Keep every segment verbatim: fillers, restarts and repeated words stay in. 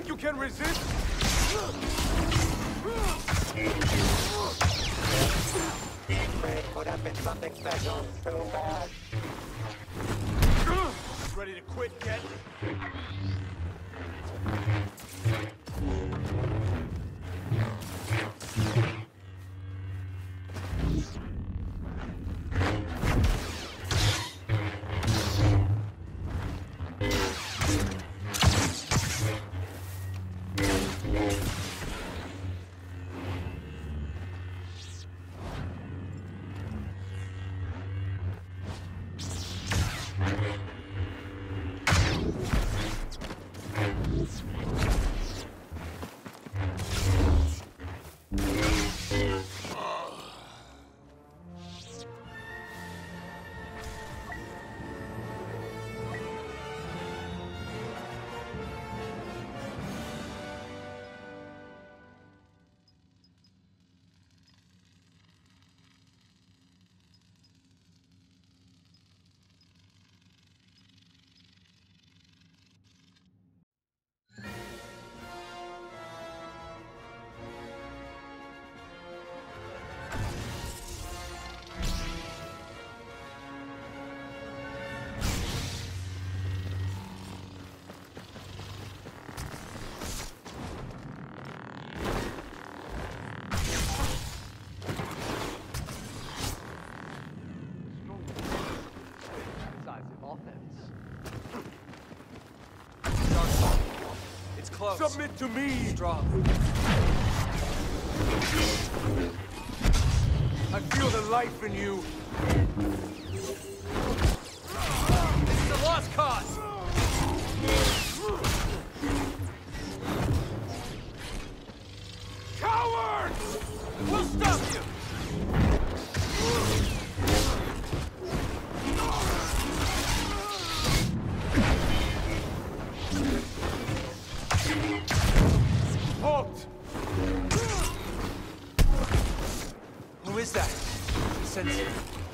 think you can resist? Could have been something special. So bad. Ready to quit yet? Close. Submit to me! Strong. I feel the life in you. This is a lost cause! Cowards! We'll stop you! Halt! Who is that? Sensei.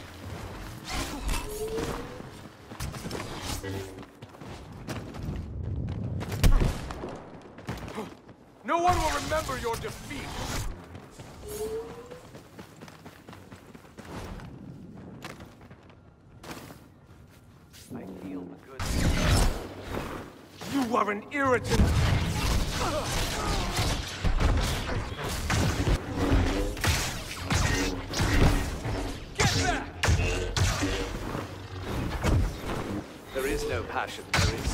No one will remember your defeat! I feel the good. You are an irritant! Get back! There is no passion, there is.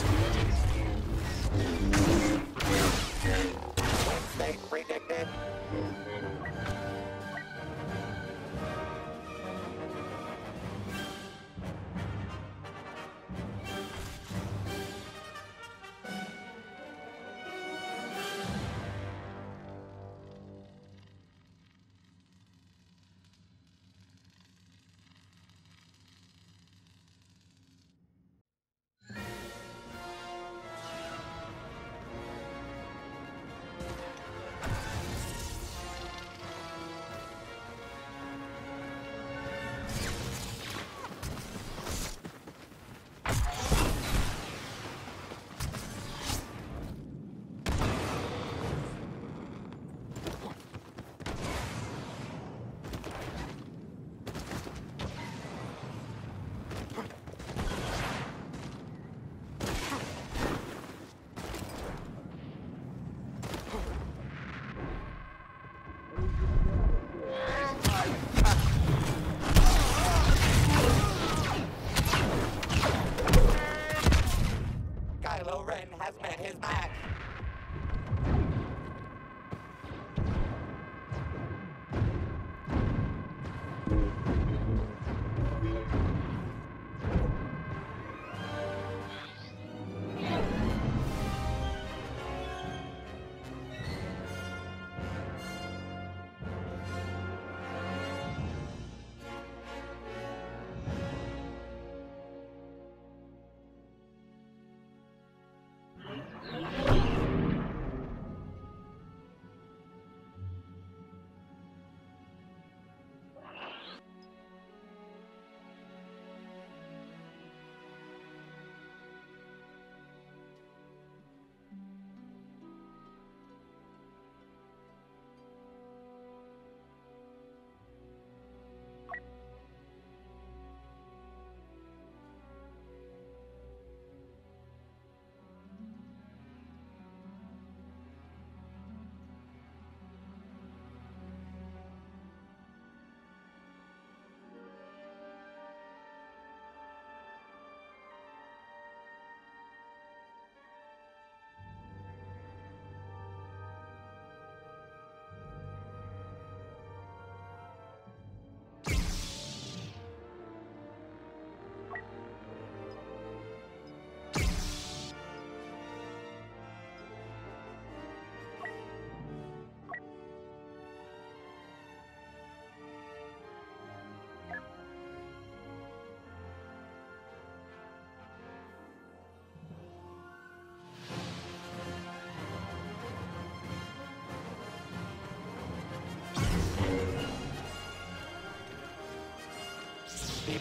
They predicted.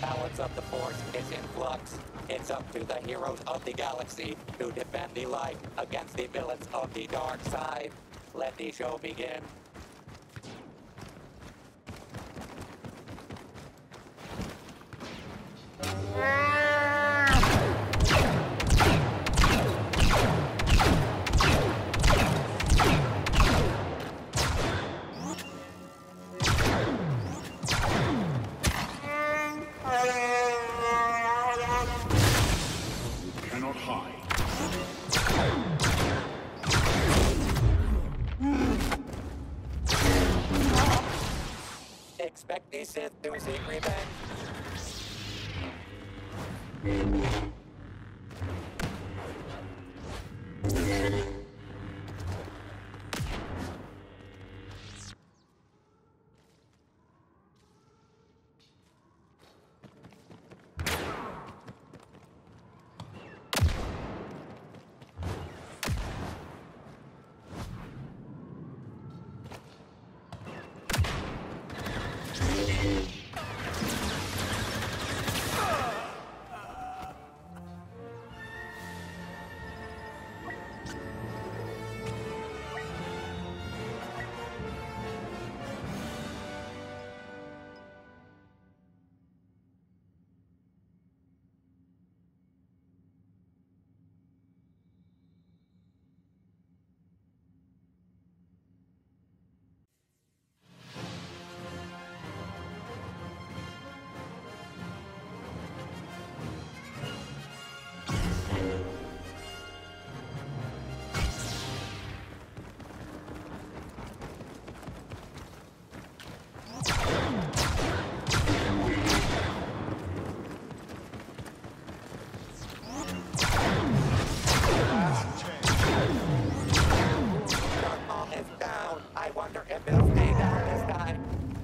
balance of the Force is in flux. It's up to the heroes of the galaxy to defend the light against the villains of the dark side. Let the show begin. Cannot hide. Expect the Sith to seek revenge. I wonder if it'll stay down this time.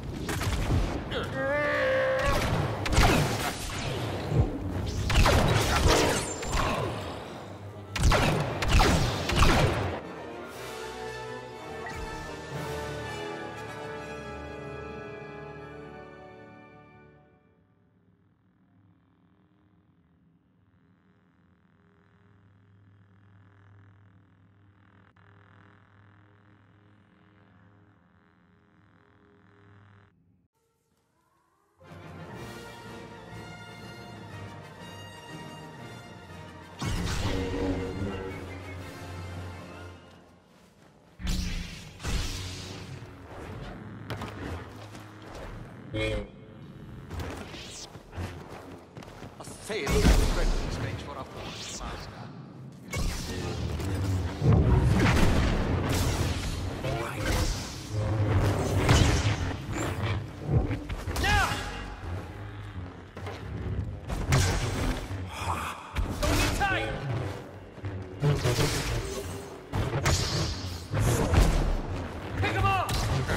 A failed preference makes for a forced master. Now! Don't get tired! Pick him up!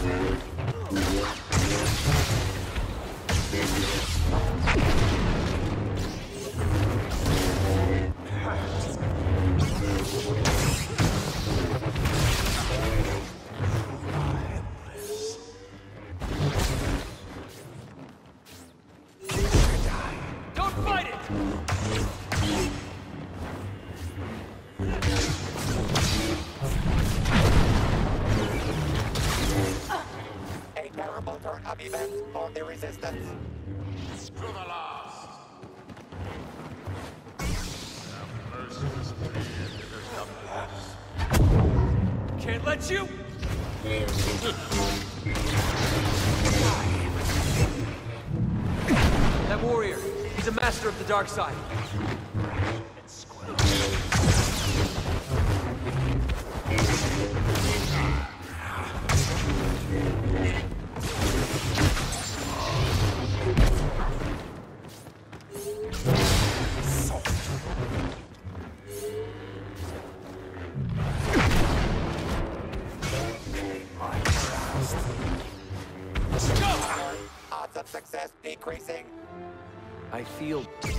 Don't fight it! A terrible turn of events for the Resistance. To the last. Have mercilessly the Can't let you! That warrior, he's a master of the dark side. Odds of success decreasing. I feel